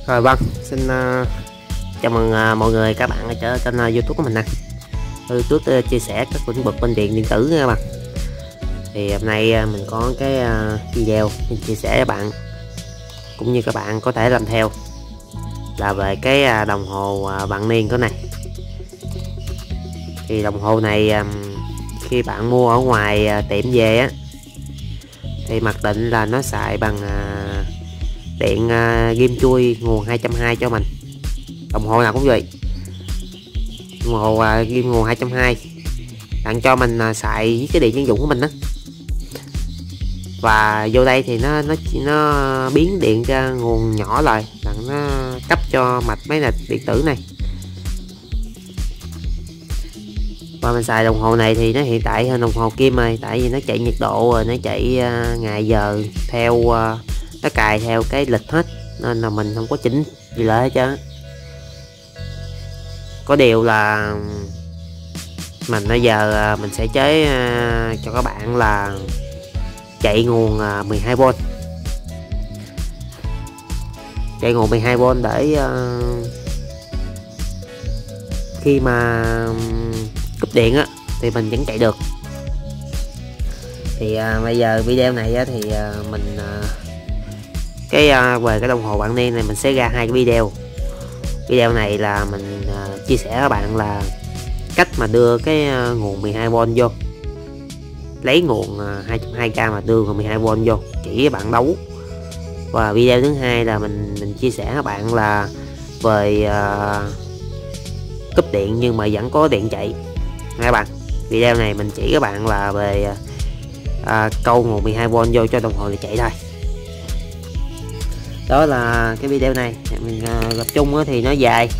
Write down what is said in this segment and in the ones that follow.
Rồi vâng, xin chào mừng mọi người các bạn ở trên YouTube của mình nè. YouTube chia sẻ các lĩnh vực bên điện tử nha các bạn. Thì hôm nay mình có cái video mình chia sẻ với bạn cũng như các bạn có thể làm theo, là về cái đồng hồ vạn niên của này. Thì đồng hồ này khi bạn mua ở ngoài tiệm về á, thì mặc định là nó xài bằng điện ghim chui nguồn 220 cho mình. Đồng hồ nào cũng vậy, đồng hồ ghim nguồn 220 bạn cho mình xài với cái điện dân dụng của mình đó. Và vô đây thì nó biến điện ra nguồn nhỏ lại, bạn nó cấp cho mạch máy nè điện tử này. Và mình xài đồng hồ này thì nó hiện tại hơn đồng hồ kim rồi, tại vì nó chạy nhiệt độ rồi, nó chạy ngày giờ theo nó cài theo cái lịch hết, nên là mình không có chỉnh gì lại hết trơn. Có điều là mình bây giờ mình sẽ chế cho các bạn là chạy nguồn 12V, chạy nguồn 12V để khi mà cúp điện á thì mình vẫn chạy được. Thì bây giờ video này á, thì mình về cái đồng hồ vạn niên này mình sẽ ra hai cái video. Video này là mình chia sẻ với các bạn là cách mà đưa cái nguồn 12V vô, lấy nguồn 220k mà đưa nguồn 12V vô chỉ với bạn đấu. Và video thứ hai là mình chia sẻ với các bạn là về cúp điện nhưng mà vẫn có điện chạy các bạn. Video này mình chỉ các bạn là về câu nguồn 12V vô cho đồng hồ này chạy thôi. Đó là cái video này mình gặp chung thì nó dài,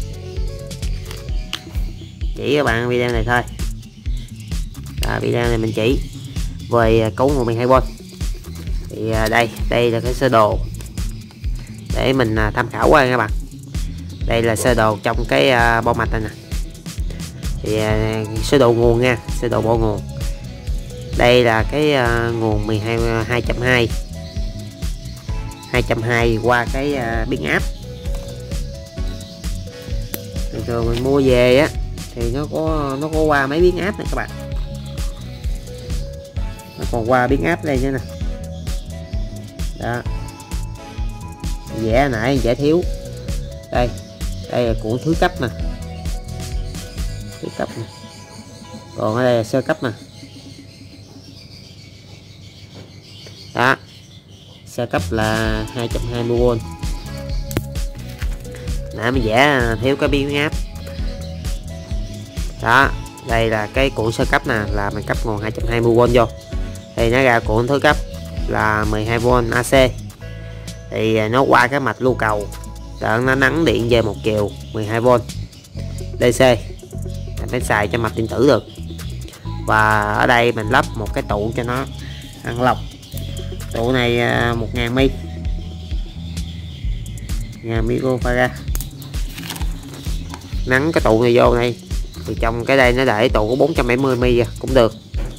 chỉ các bạn video này thôi. Video này mình chỉ về cấu nguồn 12V. Thì đây là cái sơ đồ để mình tham khảo qua các bạn. Đây là sơ đồ trong cái bo mạch này nè. Thì sơ đồ nguồn nha, sơ đồ bo nguồn. Đây là cái nguồn 220 qua cái biến áp. Thường thường mình mua về á thì nó có qua mấy biến áp này các bạn, nó còn qua biến áp đây nữa nè. Đó, vẽ nãy vẽ thiếu. Đây là cuộn thứ cấp nè, thứ cấp nè, còn ở đây là sơ cấp nè. Đó, sơ cấp là 220V. Nãy mình vẽ thiếu cái biến áp. Đó, đây là cái cuộn sơ cấp nè, là mình cấp nguồn 220V vô. Thì nó ra cuộn thứ cấp là 12V AC. Thì nó qua cái mạch lưu cầu, rồi nó nắng điện về một chiều 12V DC, mình phải xài cho mạch điện tử được. Và ở đây mình lắp một cái tụ cho nó ăn lọc. Tụ này 1000 mi, 1000 microfarad. Nắng cái tụ này vô đây, thì trong cái đây nó để tụ có 470 mi cũng được.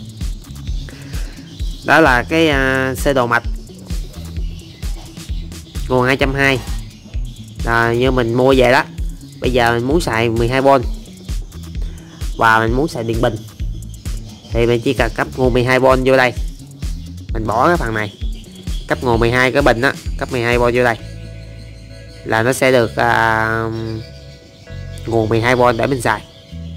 Đó là cái sơ đồ mạch nguồn 220 là như mình mua về đó. Bây giờ mình muốn xài 12V và mình muốn xài điện bình thì mình chỉ cần cấp nguồn 12V vô đây, mình bỏ cái phần này, cấp nguồn 12 cái bình đó, cấp 12V vô đây là nó sẽ được nguồn 12V để mình xài.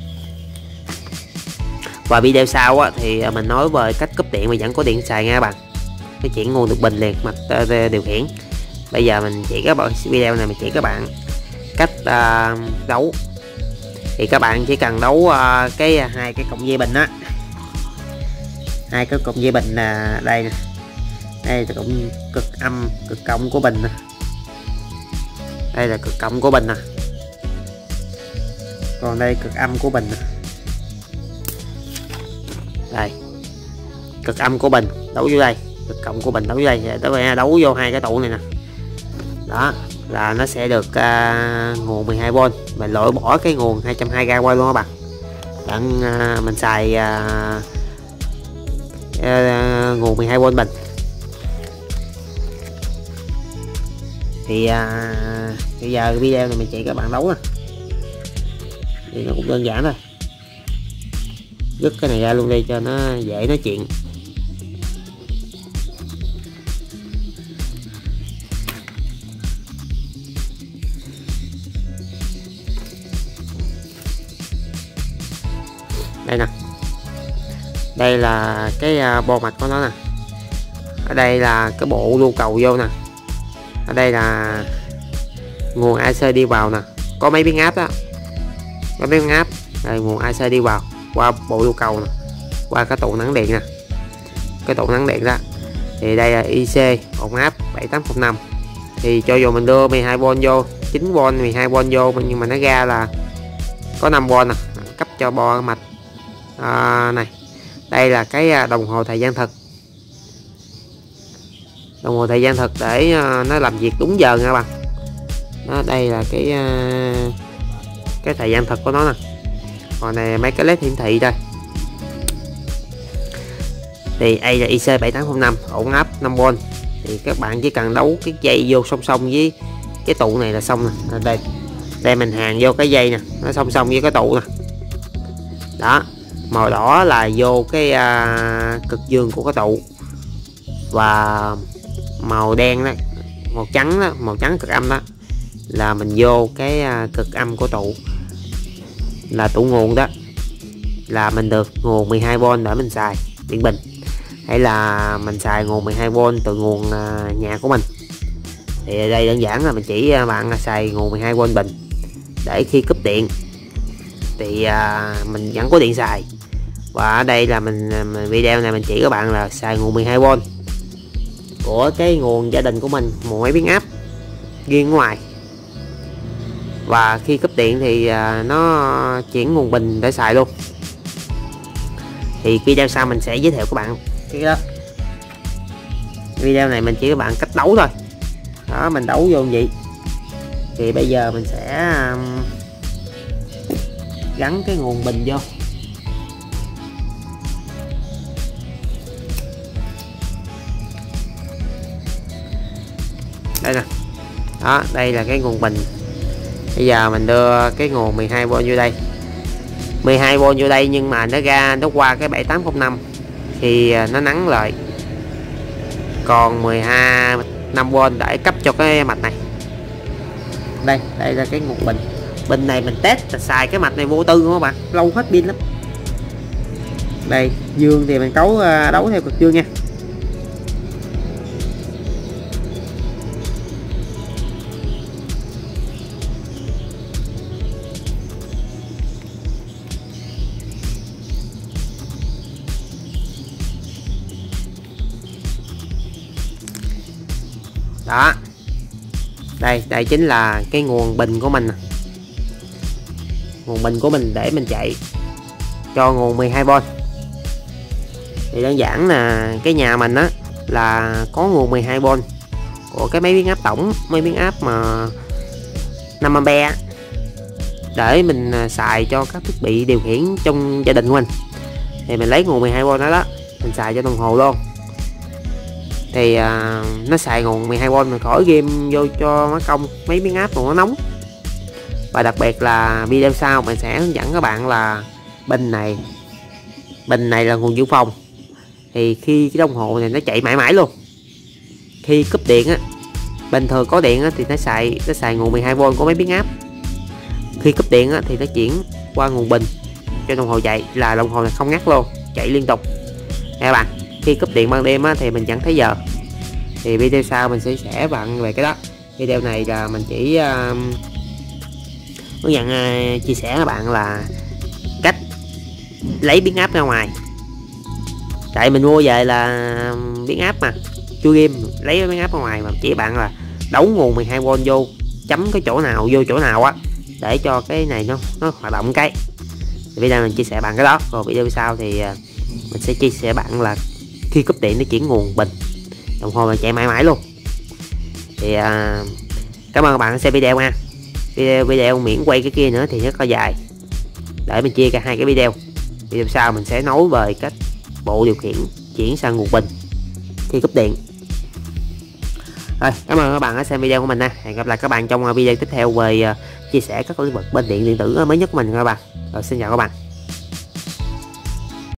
Và video sau á, thì mình nói về cách cúp điện mà vẫn có điện xài nha các bạn, cái chuyển nguồn được bình liền mặt điều khiển. Bây giờ mình chỉ các bạn, video này mình chỉ các bạn cách đấu. Thì các bạn chỉ cần đấu hai cái cọng dây bình á, hai cái cọng dây bình là đây nè, đây là cực âm cực cộng của bình nè, đây là cực cộng của bình nè, còn đây cực âm của bình nè. Đây cực âm của bình đấu vô đây, cực cộng của bình đấu vô đây, đấu vô hai cái tụ này nè. Đó là nó sẽ được nguồn 12V. Mình loại bỏ cái nguồn 220k qua luôn các bạn. Mình xài nguồn 12V bình. Thì Bây giờ video này mình chỉ các bạn đấu nè, thì nó cũng đơn giản thôi. Dứt cái này ra luôn đi cho nó dễ nói chuyện. Đây nè, đây là cái bo mạch của nó nè, ở đây là cái bộ lưu cầu vô nè, ở đây là nguồn AC đi vào nè, có mấy biến áp đó, có mấy biến áp, đây nguồn AC đi vào qua bộ lưu cầu nè, qua cái tụ nắng điện nè, cái tụ nắng điện đó. Thì đây là IC ổn áp 7805, thì cho dù mình đưa 12V vô, 9V 12V vô, nhưng mà nó ra là có 5V nè, cấp cho bo mạch. Này, đây là cái đồng hồ thời gian thực, đồng hồ thời gian thực để nó làm việc đúng giờ nha các bạn. Đó, đây là cái thời gian thực của nó nè. Còn này mấy cái led hiển thị đây. Thì đây là IC 7805 ổn áp 5V. Thì các bạn chỉ cần đấu cái dây vô song song với cái tụ này là xong nè. Đây mình hàng vô cái dây nè, nó song song với cái tụ nè. Đó, màu đỏ là vô cái cực dương của cái tụ, và màu đen đó, màu trắng đó, màu trắng cực âm đó là mình vô cái cực âm của tụ, là tụ nguồn đó, là mình được nguồn 12V để mình xài điện bình, hay là mình xài nguồn 12V từ nguồn nhà của mình. Thì ở đây đơn giản là mình chỉ bạn xài nguồn 12V bình để khi cúp điện thì mình vẫn có điện xài. Và ở đây là mình video này mình chỉ các bạn là xài nguồn 12V của cái nguồn gia đình của mình, một máy biến áp riêng ngoài, và khi cúp điện thì nó chuyển nguồn bình để xài luôn. Thì video sau mình sẽ giới thiệu các bạn cái đó. Video này mình chỉ các bạn cách đấu thôi. Đó, mình đấu vô như vậy. Thì bây giờ mình sẽ gắn cái nguồn bình vô. Đây nè. Đó, đây là cái nguồn bình. Bây giờ mình đưa cái nguồn 12V vô đây. 12V vô đây, nhưng mà nó ra nó qua cái 7805 thì nó nắng lại. Còn 5V để cấp cho cái mạch này. Đây là cái nguồn bình. Bình này mình test là xài cái mạch này vô tư không các bạn, lâu hết pin lắm. Đây, dương thì mình đấu theo cực dương nha. Đó, đây chính là cái nguồn bình của mình, nguồn bình của mình để mình chạy cho nguồn 12V. Thì đơn giản là cái nhà mình á là có nguồn 12V của cái máy biến áp tổng, máy biến áp mà 5A để mình xài cho các thiết bị điều khiển trong gia đình của mình. Thì mình lấy nguồn 12V đó mình xài cho đồng hồ luôn. Thì nó xài nguồn 12V, mình khỏi game vô cho nó công mấy biến áp còn nó nóng. Và đặc biệt là video sau mình sẽ hướng dẫn các bạn là bình này là nguồn dự phòng. Thì khi cái đồng hồ này nó chạy mãi mãi luôn, khi cúp điện á, bình thường có điện á, thì nó xài nguồn 12V của mấy biến áp. Khi cúp điện á, thì nó chuyển qua nguồn bình cho đồng hồ chạy, là đồng hồ này không ngắt luôn, chạy liên tục nha các bạn. Khi cúp điện ban đêm á, thì mình chẳng thấy giờ. Thì video sau mình sẽ sẻ bạn về cái đó. Video này là mình chỉ hướng dẫn chia sẻ các bạn là cách lấy biến áp ra ngoài. Tại mình mua về là biến áp mà chưa game, lấy biến áp ra ngoài mà chỉ bạn là đấu nguồn 12V vô, chấm cái chỗ nào vô chỗ nào á, để cho cái này nó hoạt động. Cái thì video mình chia sẻ bạn cái đó. Rồi video sau thì mình sẽ chia sẻ bạn là khi cúp điện nó chuyển nguồn bình, đồng hồ là chạy mãi mãi luôn. Thì cảm ơn các bạn xem video nha. Video miễn quay cái kia nữa thì rất là dài, để mình chia cả hai cái video. Video sau mình sẽ nói về cách bộ điều khiển chuyển sang nguồn bình khi cúp điện. Rồi, cảm ơn các bạn đã xem video của mình nha. Hẹn gặp lại các bạn trong video tiếp theo về chia sẻ các lĩnh vực bên điện tử mới nhất của mình các bạn. Rồi, xin chào các bạn.